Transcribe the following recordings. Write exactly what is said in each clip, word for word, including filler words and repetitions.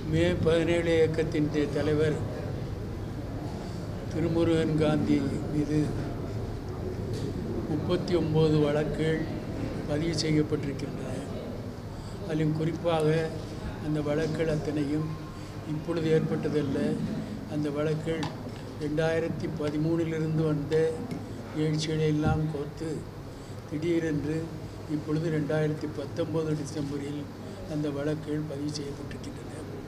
மே பதினேழு இயக்கத்தின் தலைவர் திருமுருகன் காந்தி மீது முப்பத்தி ஒம்பது வழக்குகள் பதிவு செய்யப்பட்டிருக்கின்றன. அதிலும் குறிப்பாக அந்த வழக்குகள் அத்தனையும் இப்பொழுது ஏற்பட்டதல்ல. அந்த வழக்குகள் ரெண்டாயிரத்தி பதிமூணிலிருந்து வந்த நிகழ்ச்சிகளை எல்லாம் கோர்த்து திடீரென்று இப்பொழுது ரெண்டாயிரத்தி பத்தொம்போது டிசம்பரில் அந்த வழக்குகள் பதிவு செய்யப்பட்டிருக்கின்றன.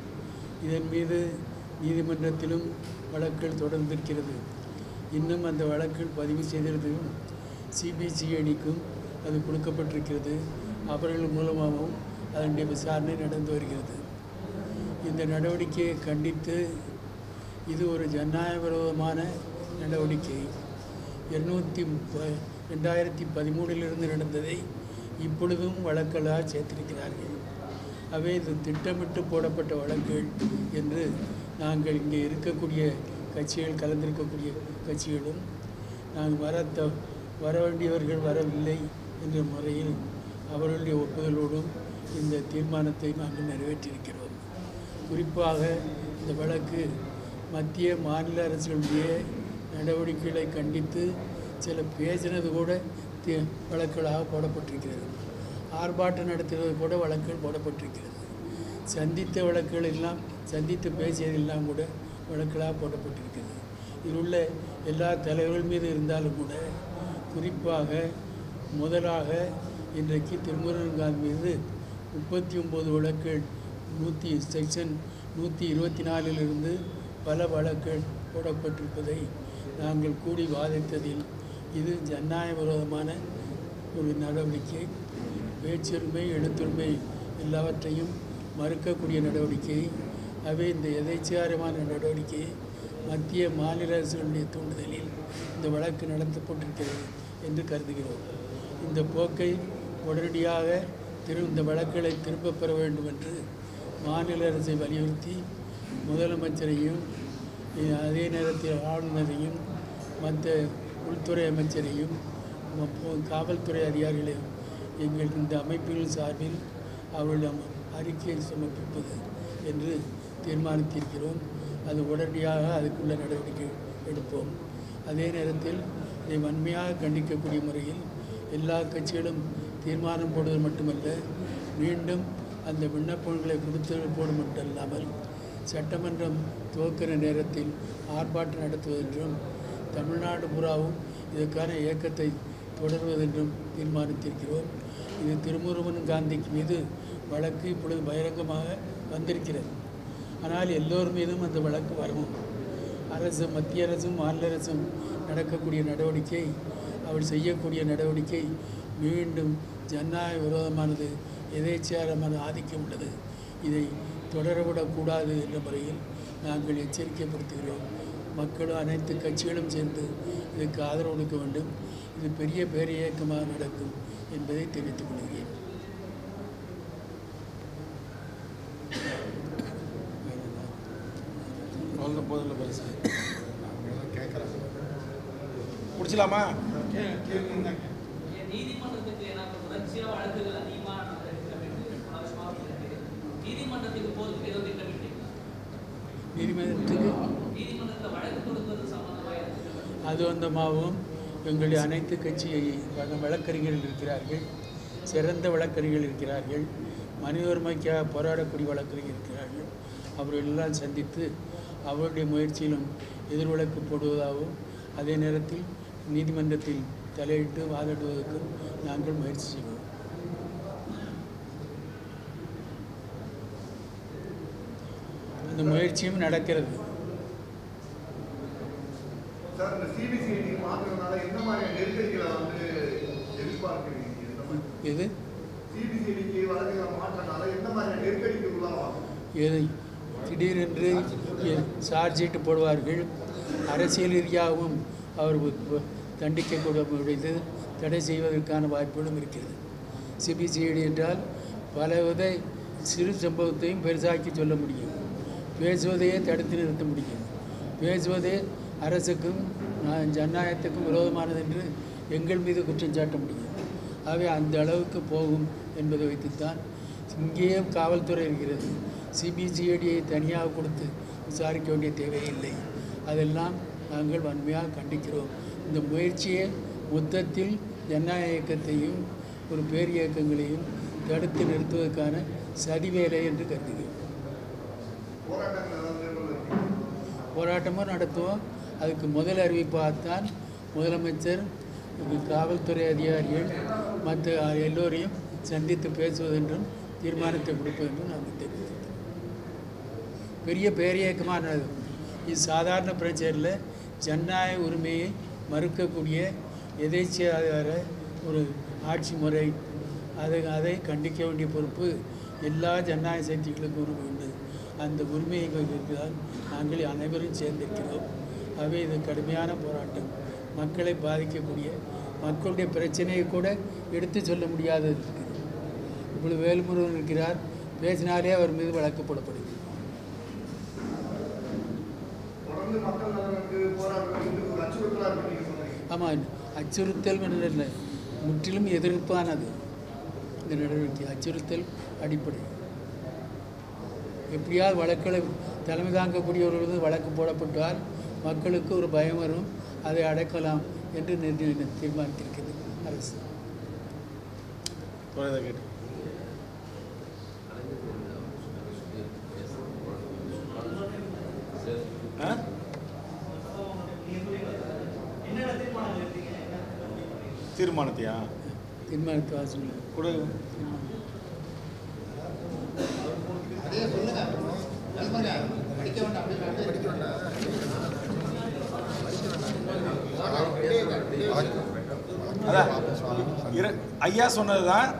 இதன் மீது நீதிமன்றத்திலும் வழக்குகள் தொடர்ந்திருக்கிறது. இன்னும் அந்த வழக்குகள் பதிவு செய்திருந்தும் சிபிசிஐடிக்கும் அது கொடுக்கப்பட்டிருக்கிறது. அவர்கள் மூலமாகவும் அதனுடைய விசாரணை நடந்து வருகிறது. இந்த நடவடிக்கையை கண்டித்து இது ஒரு ஜனநாயக விரோதமான நடவடிக்கை. இருநூற்றி ரெண்டாயிரத்தி பதிமூணிலிருந்து நடந்ததை இப்பொழுதும் வழக்களாக சேர்த்திருக்கிறார்கள். அவை இது திட்டமிட்டு போடப்பட்ட வழக்குகள் என்று நாங்கள் இங்கே இருக்கக்கூடிய கட்சிகள் கலந்திருக்கக்கூடிய கட்சிகளும் நாங்கள் வர த வர வேண்டியவர்கள் வரவில்லை என்ற முறையில் அவர்களுடைய ஒப்புதலோடும் இந்த தீர்மானத்தை நாங்கள் நிறைவேற்றியிருக்கிறோம். குறிப்பாக இந்த வழக்கு மத்திய மாநில அரசுகளுடைய நடவடிக்கைகளை கண்டித்து சில பேசினது கூட தீ வழக்குகளாக போடப்பட்டிருக்கிறது. ஆர்ப்பாட்டம் நடத்துவது கூட வழக்குகள் போடப்பட்டிருக்கிறது. சந்தித்த வழக்குகள் எல்லாம் சந்தித்து பேசியதெல்லாம் கூட வழக்குகளாக போடப்பட்டிருக்கிறது. இதில் உள்ள எல்லா தலைவர்கள் மீது இருந்தாலும் கூட குறிப்பாக முதலாக இன்றைக்கு திருமுருகன் காந்தி மீது முப்பத்தி ஒம்பது வழக்குகள் நூற்றி செக்ஷன் நூற்றி இருபத்தி நாலிலிருந்து பல வழக்குகள் போடப்பட்டிருப்பதை நாங்கள் கூடி வாதித்ததில் இது ஜனநாயக விரோதமான ஒரு நடவடிக்கை. பேச்சுரிமை எழுத்துரிமை எல்லாவற்றையும் மறுக்கக்கூடிய நடவடிக்கை. அவை இந்த எதேச்சாரமான நடவடிக்கையை மத்திய மாநில அரசுகளுடைய தூண்டுதலில் இந்த வழக்கு நடத்தப்பட்டிருக்கிறது என்று கருதுகிறோம். இந்த போக்கை உடனடியாக திரு இந்த வழக்குகளை திரும்பப் பெற வேண்டும் என்று மாநில அரசை வலியுறுத்தி முதலமைச்சரையும் அதே நேரத்தில் ஆளுநரையும் மற்ற உள்துறை அமைச்சரையும் காவல்துறை அதிகாரிகளையும் எங்கள் இந்த அமைப்புகள் சார்பில் அவர்களிடம் அறிக்கையை சமர்ப்பிப்பது என்று தீர்மானித்திருக்கிறோம். அது உடனடியாக அதுக்குள்ள நடவடிக்கை எடுப்போம். அதே நேரத்தில் இதை வன்மையாக கண்டிக்கக்கூடிய முறையில் எல்லா கட்சிகளும் தீர்மானம் போடுவது மட்டுமல்ல, மீண்டும் அந்த விண்ணப்பங்களை கொடுத்தது போடு மட்டும் இல்லாமல் சட்டமன்றம் துவக்கிற நேரத்தில் ஆர்ப்பாட்டம் நடத்துவதென்றும் தமிழ்நாடு பூராவும் இதற்கான இயக்கத்தை தொடர்வதென்றும் தீர்மானித்திருக்கிறோம். இது திருமுருகன் காந்திக்கு மீது வழக்கு இப்பொழுது பகிரங்கமாக வந்திருக்கிறது. ஆனால் எல்லோர் மீதும் அந்த வழக்கு வரவும் அரசு மத்திய அரசும் மாநில அரசும் நடக்கக்கூடிய நடவடிக்கை அவர் செய்யக்கூடிய நடவடிக்கை மீண்டும் ஜனநாயக விரோதமானது, எதேச்சாரமான ஆதிக்கம் உள்ளது. இதை தொடரவிடக்கூடாது என்ற முறையில் நாங்கள் எச்சரிக்கைப்படுத்துகிறோம். மக்களும் அனைத்து கட்சிகளும் சேர்ந்து இதுக்கு ஆதரவு கொடுக்க வேண்டும். இது பெரிய பேர் இயக்கமாக நடக்கும் என்பதை தெரிவித்துக் கொள்கிறேன். முடிச்சலாமா? நீதிமன்றத்துக்கு அது வந்தமாகவும் எங்களுடைய அனைத்து கட்சி வழக்கறிஞர்கள் இருக்கிறார்கள், சிறந்த வழக்கறிஞர்கள் இருக்கிறார்கள், மனித உரிமைக்காக போராடக்கூடிய வழக்கறிஞர்கள் இருக்கிறார்கள். அவர்களெல்லாம் சந்தித்து அவருடைய முயற்சியிலும் எதிர் வழக்கு போடுவதாகவும் அதே நேரத்தில் நீதிமன்றத்தில் தலையிட்டு வாதிடுவதற்கும் நாங்கள் முயற்சி செய்வோம். அந்த முயற்சியும் நடக்கிறது. இது எதை திடீரென்று சார்ஜ் ஷீட்டு போடுவார்கள். அரசியல் ரீதியாகவும் அவர் தண்டிக்கக்கூடது தடை செய்வதற்கான வாய்ப்புகளும் இருக்கிறது. சிபிசிஐடி என்றால் பல வித சிறு சம்பவத்தையும் பெருசாக்கி சொல்ல முடியும். பேசுவதையே தடுத்து நிறுத்த முடியும். பேசுவதே அரசுக்கும் ஜனநாயகத்துக்கும் விரோதமானது என்று எங்கள் மீது குற்றம் சாட்ட முடியும். ஆகவே அந்த அளவுக்கு போகும் என்பதை வைத்துத்தான் இங்கேயும் காவல்துறை இருக்கிறது. சிபிசிஐடியை தனியாக கொடுத்து விசாரிக்க வேண்டிய தேவையில்லை. அதெல்லாம் நாங்கள் வன்மையாக கண்டிக்கிறோம். இந்த முயற்சியை மொத்தத்தில் ஜனநாயக இயக்கத்தையும் ஒரு பேர் இயக்கங்களையும் தடுத்து நிறுத்துவதற்கான சதிவேலை என்று கருதுகிறோம். போராட்டமும் நடத்துவோம். அதுக்கு முதல் அறிவிப்பாகத்தான் முதலமைச்சர், காவல்துறை அதிகாரிகள் மற்ற எல்லோரையும் சந்தித்து பேசுவதென்றும் தீர்மானத்தை கொடுப்பதென்றும் நாங்கள் தெரிவித்தோம். பெரிய பேரியக்கமான இது சாதாரண பிரச்சனையில் ஜனநாயக உரிமையை மறுக்கக்கூடிய எதேச்சியாதார ஒரு ஆட்சி முறை, அதை அதை கண்டிக்க வேண்டிய பொறுப்பு எல்லா ஜனநாயக சக்திகளுக்கும் உண்டு. அந்த உரிமையை வைத்திருப்பதால் நாங்கள் அனைவரும் சேர்ந்திருக்கிறோம். ஆகவே இது கடுமையான போராட்டம். மக்களை பாதிக்கக்கூடிய மக்களுடைய பிரச்சனையை கூட எடுத்து சொல்ல முடியாதது இருக்குது. இப்பொழுது வேல்முருகன் இருக்கிறார், பேசினாலே அவர் மீது வழக்கு போடப்படுகிறது. ஆமாம், அச்சுறுத்தல் இல்லை, முற்றிலும் எதிர்ப்பானது இந்த நடவடிக்கை. அச்சுறுத்தல் அடிப்படை. எப்படியாவது வழக்குகளை தலைமை தாங்கக்கூடியவர்கள் வழக்கு போடப்பட்டால் மக்களுக்கு ஒரு பயம் வரும், அதை அடக்கலாம் என்று தீர்மானித்திருக்கிறது அரசு. தீர்மானத்தையா தீர்மானத்தை வாசனை கூட ஐயா சொன்னதுதான்.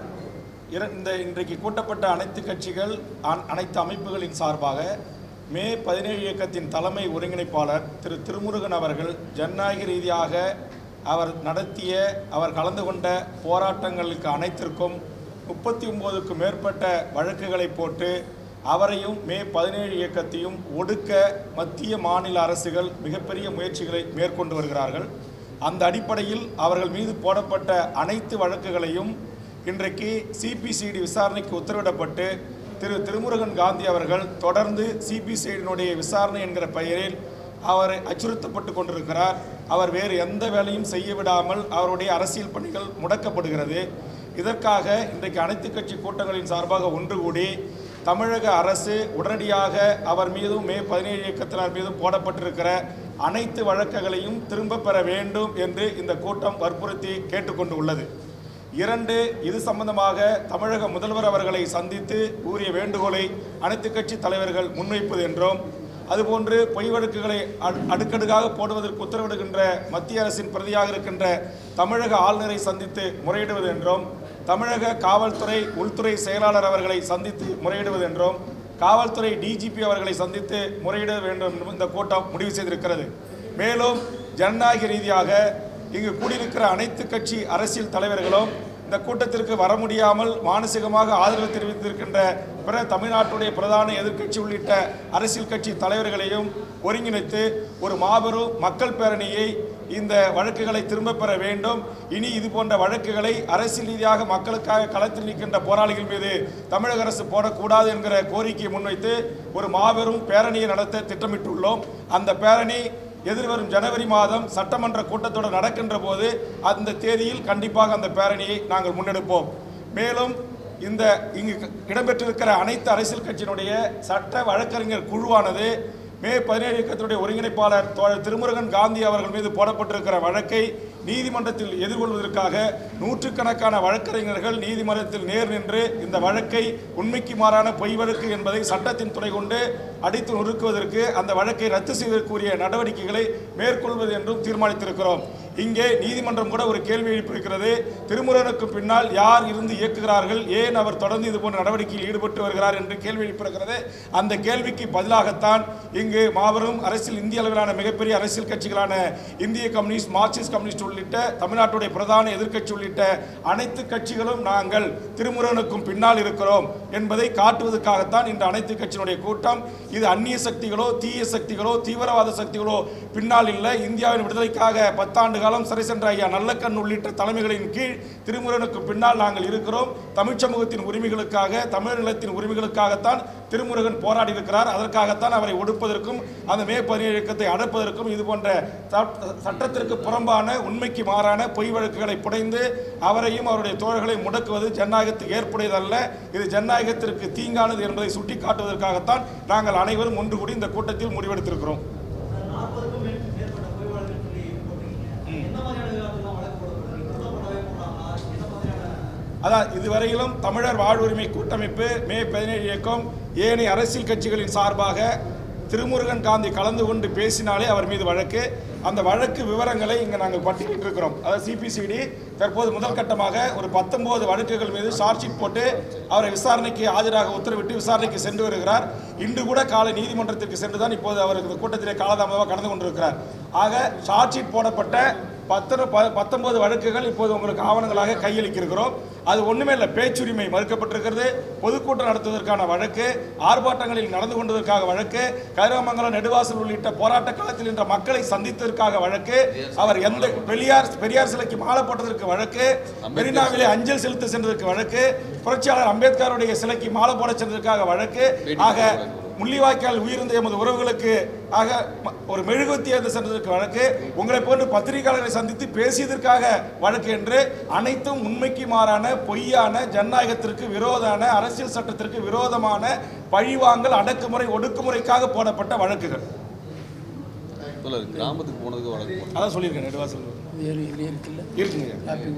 இந்த இன்றைக்கு கூட்டப்பட்ட அனைத்து கட்சிகள் அனைத்து அமைப்புகளின் சார்பாக மே பதினேழு இயக்கத்தின் தலைமை ஒருங்கிணைப்பாளர் திரு திருமுருகன் அவர்கள் ஜனநாயக ரீதியாக அவர் நடத்திய அவர் கலந்து கொண்ட போராட்டங்களுக்கு அனைத்திற்கும் முப்பத்தி ஒன்பதுக்கும் மேற்பட்ட வழக்குகளை போட்டு அவரையும் மே பதினேழு இயக்கத்தையும் ஒடுக்க மத்திய மாநில அரசுகள் மிகப்பெரிய முயற்சிகளை மேற்கொண்டு வருகிறார்கள். அந்த அடிப்படையில் அவர்கள் மீது போடப்பட்ட அனைத்து வழக்குகளையும் இன்றைக்கு சிபிசிஐடி விசாரணைக்கு உத்தரவிடப்பட்டு திரு திருமுருகன் காந்தி அவர்கள் தொடர்ந்து சிபிசிஐடியினுடைய விசாரணை என்கிற பெயரில் அவர் அச்சுறுத்தப்பட்டு கொண்டிருக்கிறார். அவர் வேறு எந்த வேலையும் செய்ய விடாமல் அவருடைய அரசியல் பணிகள் முடக்கப்படுகிறது. இதற்காக இன்றைக்கு அனைத்து கட்சி கூட்டங்களின் சார்பாக ஒன்று கூடி தமிழக அரசு உடனடியாக அவர் மீதும் மே பதினேழு இயக்கத்தினர் மீதும் போடப்பட்டிருக்கிற அனைத்து வழக்குகளையும் திரும்ப பெற வேண்டும் என்று இந்த கூட்டம் வற்புறுத்தி கேட்டுக்கொண்டு உள்ளது. இரண்டு, இது சம்பந்தமாக தமிழக முதல்வர் அவர்களை சந்தித்து கூறிய வேண்டுகோளை அனைத்து கட்சி தலைவர்கள் முன்வைப்பது என்றும், அதுபோன்று பொய் வழக்குகளை அடுக்கடுக்காக போடுவதற்கு உத்தரவிடுகின்ற மத்திய அரசின் பிரதியாக இருக்கின்ற தமிழக ஆளுநரை சந்தித்து முறையிடுவது என்றும், தமிழக காவல்துறை உள்துறை செயலாளர் அவர்களை சந்தித்து முறையிடுவது என்றும், காவல்துறை டிஜிபி அவர்களை சந்தித்து முறையிட வேண்டும் என்றும் இந்த கூட்டம் முடிவு செய்திருக்கிறது. மேலும் ஜனநாயக ரீதியாக இங்கு கூடியிருக்கிற அனைத்து கட்சி அரசியல் தலைவர்களும் இந்த கூட்டத்திற்கு வர முடியாமல் மானசீகமாக ஆதரவு தெரிவித்திருக்கின்ற பிற தமிழ்நாட்டுடைய பிரதான எதிர்க்கட்சி உள்ளிட்ட அரசியல் கட்சி தலைவர்களையும் ஒருங்கிணைத்து ஒரு மாபெரும் மக்கள் பேரணியை இந்த வழக்குகளை திரும்ப பெற வேண்டும். இனி இது போன்ற வழக்குகளை அரசியல் ரீதியாக மக்களுக்காக களத்தில் நிற்கின்ற போராளிகள் மீது தமிழக அரசு போடக்கூடாது என்கிற கோரிக்கையை முன்வைத்து ஒரு மாபெரும் பேரணியை நடத்த திட்டமிட்டுள்ளோம். அந்த பேரணி எதிர்வரும் ஜனவரி மாதம் சட்டமன்ற கூட்டத்தொடர் நடக்கின்ற போது அந்த தேதியில் கண்டிப்பாக அந்த பேரணியை நாங்கள் முன்னெடுப்போம். மேலும் இந்த இங்கு இடம்பெற்றிருக்கிற அனைத்து அரசியல் கட்சியினுடைய சட்ட வழக்கறிஞர் குழுவானது மே பதினேழு இயக்கத்தினுடைய ஒருங்கிணைப்பாளர் தோழர் திருமுருகன் காந்தி அவர்கள் மீது போடப்பட்டிருக்கிற வழக்கை நீதிமன்றத்தில் எதிர்கொள்வதற்காக நூற்றுக்கணக்கான வழக்கறிஞர்கள் நீதிமன்றத்தில் நேர் நின்று இந்த வழக்கை உண்மைக்கு மாறான பொய் வழக்கு என்பதை சட்டத்தின் துணை கொண்டு அடித்து நொறுக்குவதற்கு அந்த வழக்கை ரத்து செய்வதற்குரிய நடவடிக்கைகளை மேற்கொள்வது என்றும் தீர்மானித்திருக்கிறோம். இங்கே நீதிமன்றம் கூட ஒரு கேள்வி எழுப்பியிருக்கிறது. திருமுருகனுக்கு பின்னால் யார் இருந்து இயக்குகிறார்கள், ஏன் அவர் தொடர்ந்து இது போன்ற நடவடிக்கையில் ஈடுபட்டு வருகிறார் என்று கேள்வி எழுப்பியிருக்கிறது. அந்த கேள்விக்கு பதிலாகத்தான் இங்கு மாபெரும் அரசியல் இந்திய அளவிலான மிகப்பெரிய அரசியல் கட்சிகளான இந்திய கம்யூனிஸ்ட், மார்க்சிஸ்ட் கம்யூனிஸ்ட் உள்ளிட்ட தமிழ்நாட்டுடைய பிரதான எதிர்க்கட்சி உள்ளிட்ட அனைத்து கட்சிகளும் நாங்கள் திருமுருகனுக்கும் பின்னால் இருக்கிறோம் என்பதை காட்டுவதற்காகத்தான் இந்த அனைத்து கட்சியினுடைய கூட்டம். இது அந்நிய சக்திகளோ தீய சக்திகளோ தீவிரவாத சக்திகளோ பின்னால் இல்லை. இந்தியாவின் விடுதலைக்காக பத்தாண்டு காலம் சிறை சென்ற ஐயா நல்லக்கண் உள்ளிட்ட தலைமைகளின் கீழ் திருமுருகனுக்கு பின்னால் நாங்கள் இருக்கிறோம். தமிழ் சமூகத்தின் உரிமைகளுக்காக, தமிழ் நிலத்தின் உரிமைகளுக்காகத்தான் திருமுருகன் போராடி இருக்கிறார். அதற்காகத்தான் அவரை ஒடுப்பதற்கும் அந்த மே பதினேழு இயக்கத்தை அடப்பதற்கும் இது போன்ற சட்டத்திற்கு புறம்பான, உண்மைக்கு மாறான பொய் வழக்குகளை புனைந்து அவரையும் அவருடைய தோழர்களை முடக்குவது ஜனநாயகத்துக்கு ஏற்புடையதல்ல. இது ஜனநாயகத்திற்கு தீங்கானது என்பதை சுட்டிக்காட்டுவதற்காகத்தான் நாங்கள் அனைவரும் ஒன்று கூடி இந்த கூட்டத்தில் முடிவெடுத்திருக்கிறோம். அதான் இதுவரையிலும் தமிழர் வாழ்வுரிமை கூட்டமைப்பு, மே பதினேழு இயக்கம், ஏனைய அரசியல் கட்சிகளின் சார்பாக திருமுருகன் காந்தி கலந்து கொண்டு பேசினாலே அவர் மீது வழக்கு. அந்த வழக்கு விவரங்களை இங்கே நாங்கள் பட்டியலிட்டிருக்கிறோம். அதாவது சிபிசிடி தற்போது முதல் கட்டமாக ஒரு பத்தொன்பது வழக்குகள் மீது சார்ஜ் ஷீட் போட்டு அவரை விசாரணைக்கு ஆஜராக உத்தரவிட்டு விசாரணைக்கு சென்று வருகிறார். இன்று கூட காலை நீதிமன்றத்திற்கு சென்று தான் இப்போது அவர் இந்த கூட்டத்திலே காலதாமதமாக கடந்து கொண்டிருக்கிறார். ஆக சார்ஜ் ஷீட் போடப்பட்ட பத்து பத்தொன்பது வழக்குகள் இப்போது உங்களுக்கு ஆவணங்களாக கையளிக்கிறோம். அது ஒன்றுமே இல்லை, பேச்சுரிமை மறுக்கப்பட்டிருக்கிறது, பொதுக்கூட்டம் நடத்துவதற்கான வழக்கு, ஆர்ப்பாட்டங்களில் நடந்து கொண்டதற்காக வழக்கு, கதிராமங்கலம் நெடுவாசல் உள்ளிட்ட போராட்ட காலத்தில் நின்ற மக்களை சந்தித்ததற்காக வழக்கு, அவர் எந்த பெரியார் பெரியார் சிலைக்கு மாலை போட்டதற்கு வழக்கு, மெரினாவிலே அஞ்சல் செலுத்த சென்றதற்கு வழக்கு, புரட்சியாளர் அம்பேத்கருடைய சிலைக்கு மாலை போட சென்றதற்காக வழக்கு, ஆக முள்ளிவாய்க்கால் உயிர்ந்த எமது உறவுகளுக்கு ஆக ஒரு மெழுகுவத்தி ஏற்ற சென்றதற்கு வழக்கு, உங்களை போன்று பத்திரிகையாளர்களை சந்தித்து பேசியதற்காக வழக்கு என்று அனைத்தும் உண்மைக்கு மாறான, பொய்யான, ஜனநாயகத்திற்கு விரோதான, அரசியல் சட்டத்திற்கு விரோதமான பழிவாங்கல், அடக்குமுறை, ஒடுக்குமுறைக்காக போடப்பட்ட வழக்குகள். கிராமத்துக்கு போனதுக்கு வழக்கு அதான் சொல்லியிருக்கேன். நெடுவாசல் இருக்குங்க.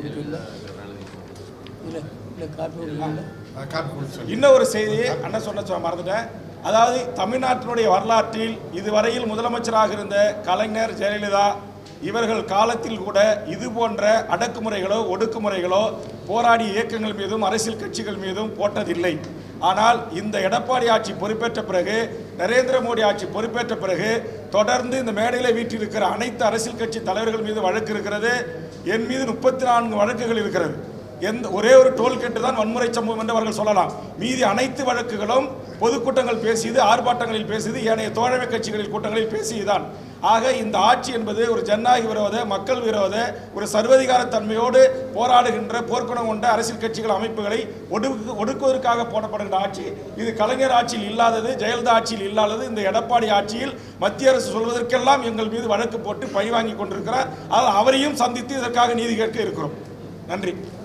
இன்னும் ஒரு செய்தி அண்ணன் சொன்ன மறந்துட்டேன். அதாவது தமிழ்நாட்டினுடைய வரலாற்றில் இதுவரையில் முதலமைச்சராக இருந்த கலைஞர், ஜெயலலிதா இவர்கள் காலத்தில் கூட இது போன்ற அடக்குமுறைகளோ, ஒடுக்குமுறைகளோ போராடிய இயக்கங்கள் மீதும் அரசியல் கட்சிகள் மீதும் போட்டதில்லை. ஆனால் இந்த எடப்பாடி ஆட்சி பொறுப்பேற்ற பிறகு, நரேந்திர மோடி ஆட்சி பொறுப்பேற்ற பிறகு தொடர்ந்து இந்த மேடையில் வீற்றிருக்கிற அனைத்து அரசியல் கட்சி தலைவர்கள் மீது வழக்கு இருக்கிறது. என் மீது முப்பத்தி நான்கு வழக்குகள் இருக்கிறது. எந்த ஒரே ஒரு டோல்கேட்டு தான் வன்முறை சம்பவம் என்று அவர்கள் சொல்லலாம். மீதி அனைத்து வழக்குகளும் பொதுக்கூட்டங்கள் பேசியது, ஆர்ப்பாட்டங்களில் பேசியது, ஏனைய தோழமை கட்சிகளில் கூட்டங்களில் பேசியதுதான். ஆக இந்த ஆட்சி என்பது ஒரு ஜனநாயக விரோத, மக்கள் விரோத, ஒரு சர்வதிகார தன்மையோடு போராடுகின்ற, போர்க்குணம் கொண்ட அரசியல் கட்சிகள், அமைப்புகளை ஒடுக்கு ஒடுக்குவதற்காக போடப்படுகின்ற ஆட்சி. இது கலைஞர் ஆட்சியில் இல்லாதது, ஜெயலலிதா ஆட்சியில் இல்லாதது. இந்த எடப்பாடி ஆட்சியில் மத்திய அரசு சொல்வதற்கெல்லாம் எங்கள் மீது வழக்கு போட்டு பழி வாங்கி கொண்டிருக்கிறார். ஆனால் அவரையும் சந்தித்து இதற்காக நீதி கேட்க இருக்கிறோம். நன்றி.